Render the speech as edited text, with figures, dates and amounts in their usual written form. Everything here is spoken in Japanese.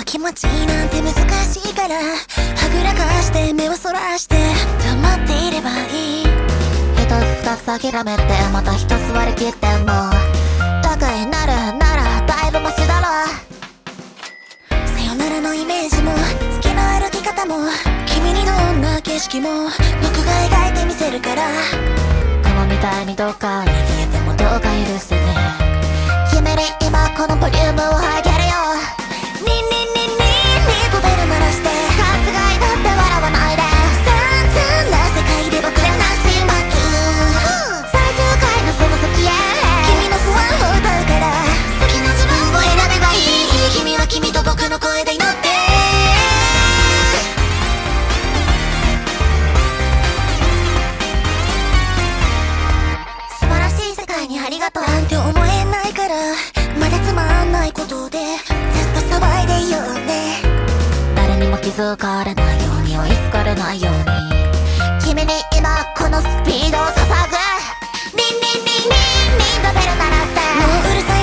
気持ちなんて難しいから、はぐらかして目をそらして黙っていればいい。 一つ二つ諦めてまた一つ割り切っても楽になるならだいぶマシだろ。 さよならのイメージも月の歩き方も君にどんな景色も僕が描いてみせるから。 雲みたいにどっかに消えてもどうか許してね。君に今このボリュームを上げるよ。 リンリンリンリンリンとベル鳴らして勘違いだって笑わないで。 散々な世界で僕らなしまく最終回のその先へ君の不安を歌うから好きな自分を選べばいい。君は君と僕の声で祈って素晴らしい世界にありがとうなんて思えないからまだつまんないことでずっと騒いでいようね。 誰にも気づかれないように追いつかれないように君に今このスピードを捧ぐ。リンリンリンリンリンとベル鳴らしてもううるさ